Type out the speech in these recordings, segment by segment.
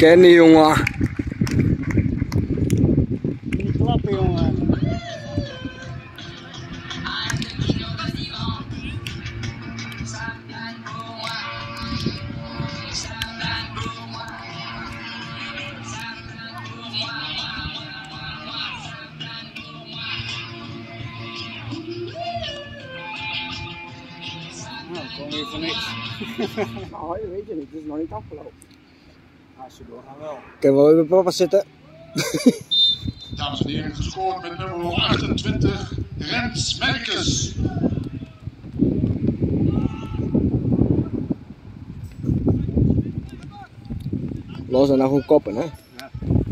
Kenny, jongen. Niet klappen, jongen. Nou, gewoon weer voor niks. Nou, je weet je niet, het is nog niet afgelopen. Als ze doorgaan wel. Kunnen we wel even papa zitten? Dames en heren, gescoord met nummer 28, Rens Merkes. Los en nou gewoon koppen, hè? Ja.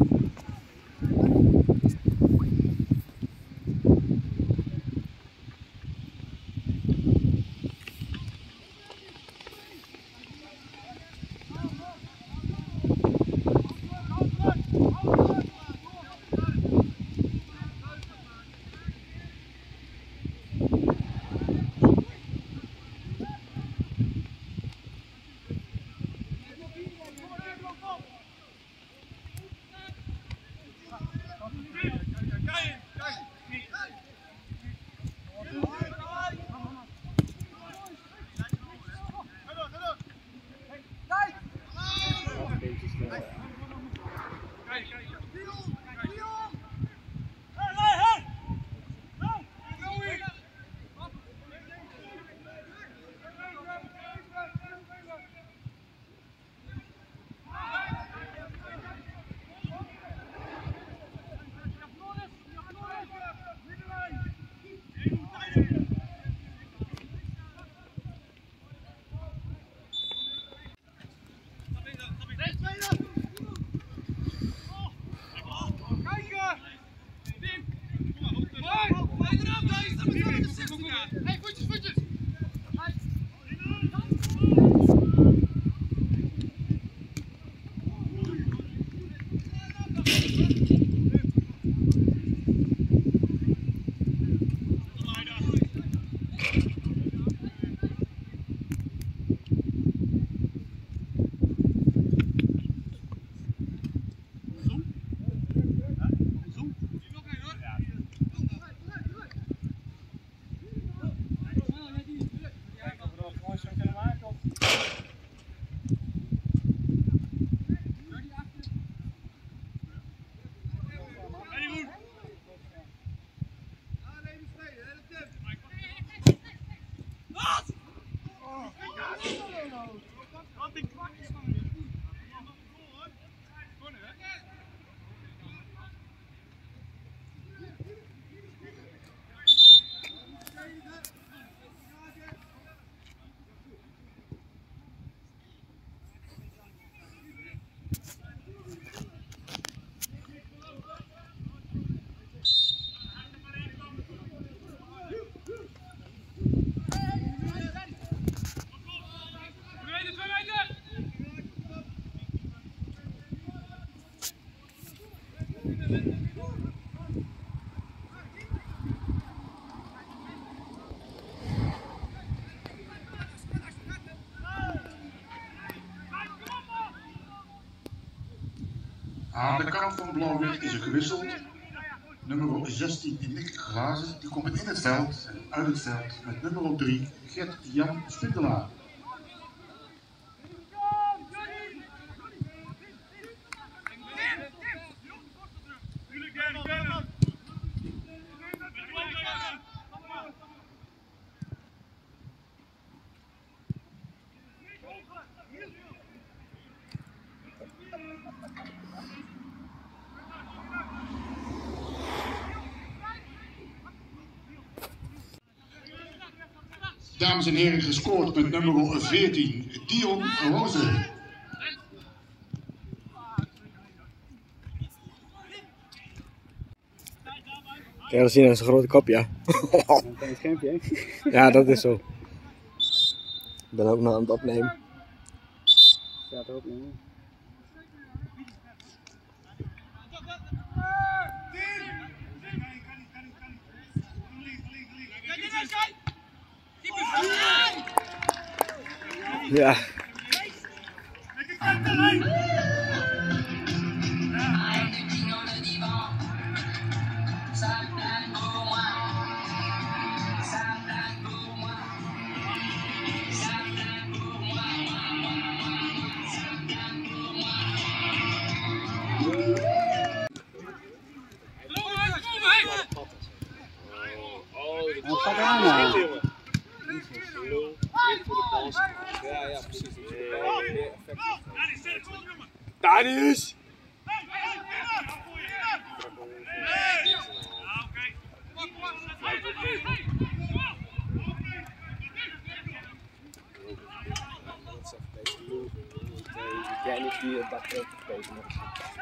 Aan de kant van Blauw-Wit is er gewisseld. Nummer 16, Nick Glazen, die komt in het veld en uit het veld met nummer 3, Gert-Jan Spindelaar. Dames en heren, gescoord met nummer 14, Dion Roze. Ja, dat zien we, dat is een grote kop, ja. Een klein schermpje, hè? Ja, dat is zo. Ik ben ook nog aan het opnemen. Staat erop, jongen. Ja. Pak aan nou. Ja, ja, precies. Danius! Jij niet die dat ook gegeven hebt.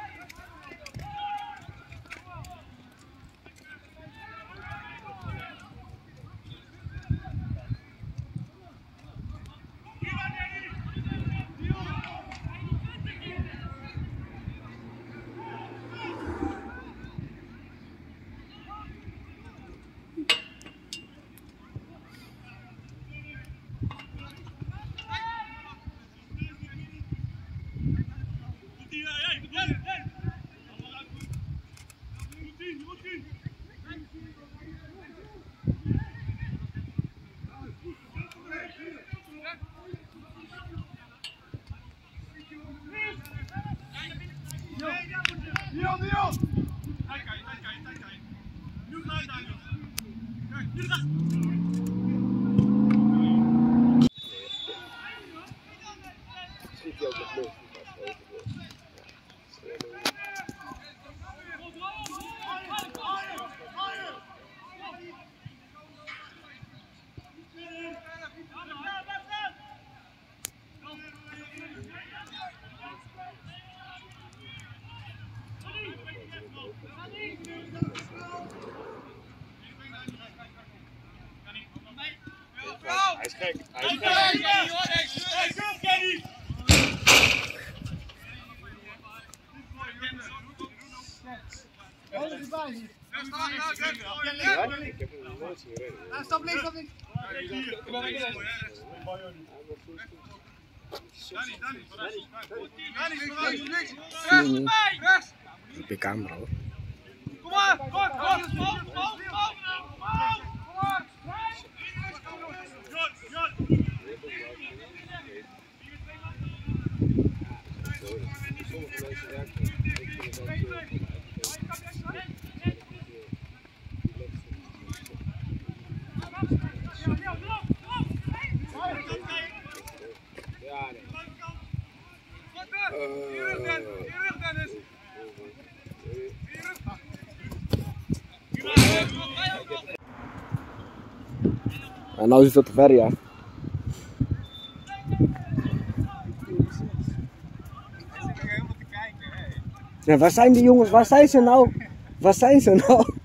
Hij is gek. Hij is gek. Ik heb hem nooit zien redden. Stop links, stop links. Op je camera hoor. Kom maar, kom maar. En nou is het te ver, ja. Ja, waar zijn die jongens? Waar zijn ze nou? Waar zijn ze nou?